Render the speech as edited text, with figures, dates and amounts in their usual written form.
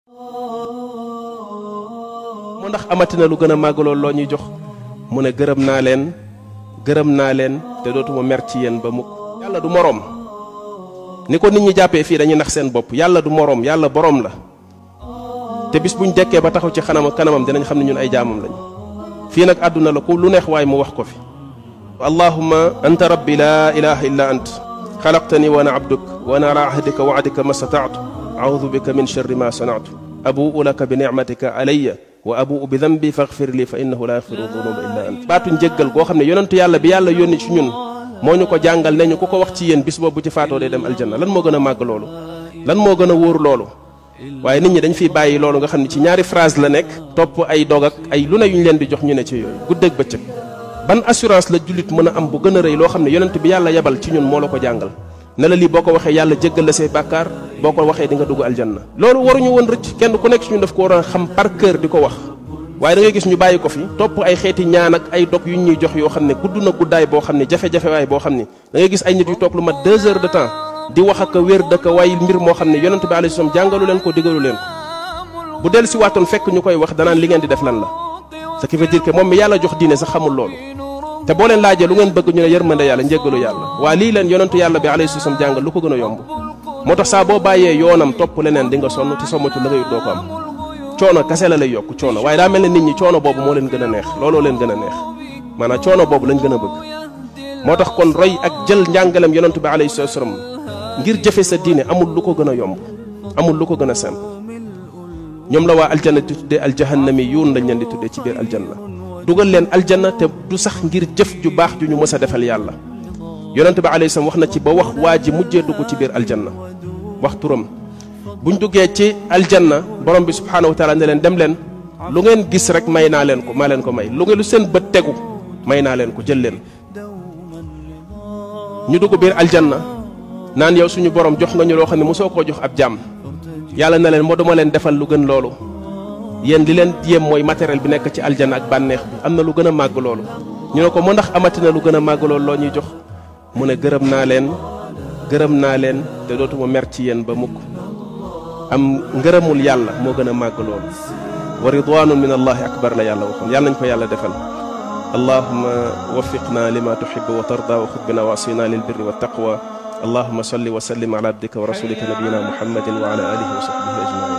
mu ndax amatina lu gën a màgg loolu loo ñuy jox mu ne gërëm naa leen te dootuma mer ci yéen ba mukk. yàlla du moroom ni ko nit ñi jàppee fii dañuy nax seen bopp. yàlla du moroom, yàlla boroom la te bis buñ dekkee ba taxaw ci kanamam dinañ xam ne ñun ay jaamam lañ. fii nag àdduna la ku lu neex waaye mu wax ko fi. allahumma anta rabbi laa ilaha illa ant xalaqtani wa ana abduk wa ana ala ahdika wa adika ma stataatu audu bika min sharri ma sanaatu abuu laka bi nicmatika alayya wa abuu bi dambi faghfir li fa innahu la yaghfiru dunuba illa ant. baatu njéggal goo xam ne yonentu yàlla bi yàlla yónni ci ñun moo ñu ko jàngal ne ñu ku ko wax ci yéen bis boobu bu ci faatoo day dem aljanna. lan moo gën a màgg loolu? lan moo gën a wóor loolu? waaye nit ñi dañ fiy bàyyi loolu nga xam ne ci ñaari phrase la nekk topp ay dog ak ay lu ne yuñ leen di jox ñu ne ci yooyu guddeeg bëccëg. ban assurance la jullit mën a am bu gën a rëy loo xam ne yonent bi yàlla yebal ci ñun moo la ko jàngal ne la lii boo ko waxee yàlla jéggal la say bàkkaar boo ko waxee di nga dugg aljanna. loolu waruñu woon rëcc kenn ku nekk ci ñun daf ko war a xam par cœur di ko wax. waaye da ngay gis ñu bàyyi ko fi topp ay xeeti ñaan ak ay dog yu ñuy jox yoo xam ne gudd na guddaay boo xam ne jafe-jafe waay boo xam ne da ngay gis ay nit yu toog lu mat 2 heures de temps di wax ak wér dëkk way mbir moo xam ne yonent bi alayhi salaam jàngalu leen ko digalu leen ko bu del si waatoon fekk ñu koy wax danaan li ngeen di def lan la. ce qui veut dire que moom mi yàlla jox diine sax xamul loolu te boo leen laajee lu ngeen bëgg ñu ne yërmande yàlla njéggalu yàlla. waa lii leen yonentu yàlla bi alayhi salaam jàngal lu ko gën a yomb moo tax saa boo bàyyee yoonam topp leneen di nga sonn te sommatu la ngay doo ko am. coono kase la lay yokk coono waaye daa mel ne nit ñi coono boobu moo leen gën a neex looloo leen gën a neex maanaam coono boobu lañ gën a bëgg. moo tax kon roy ak jël njàngalem yonentu bi alayhi salaam ngir jëfe sa diine amul lu ko gën a yomb amul lu ko gën a simple. ñoom la waa aljanna di tuddee aljahannami yuun lañ leen di tuddee ci biir aljanna dugal leen aljanna te du sax ngir jëf ju baax ju ñu mës a defal yàlla. yonent bi alayhi salaam wax na ci ba wax waa ji mujjee dugg ci biir aljanna wax turam buñ duggee ci aljanna borom bi subhaanahu wa taala ne leen dem leen lu ngeen gis rek may naa leen ko maa leen ko may lu ngeen lu seen bët tegu may naa leen ko jël leen. ñu dugg biir aljanna naan yow suñu borom jox nga ñu loo xam ne mosoo koo jox ab jaam yàlla na leen moo duma leen defal lu gën loolu yéen li leen yéem mooy matériel bi nekk ci aljanna ak bànneex bi am na lu gën a màgg loolu. ñu ne ko moo ndax amati na lu gën a màgg loolu loo ñuy jox mu ne gërëm naa leen te dootuma mer ci yéen ba mukk. am ngërëmul yàlla moo gën a màgg loolu wa ridwanun min allahi akbar la yàlla waxoon yàlla nañ ko yàlla defal. allahuma wafiqna lima tuhibu wa tarda wa xud bina wasina lil birri wa taqwa allahuma salli wa sallim ala abdika wa rasulika nabiyina muhammadin wa ala alihi wa sahbihi ajmain.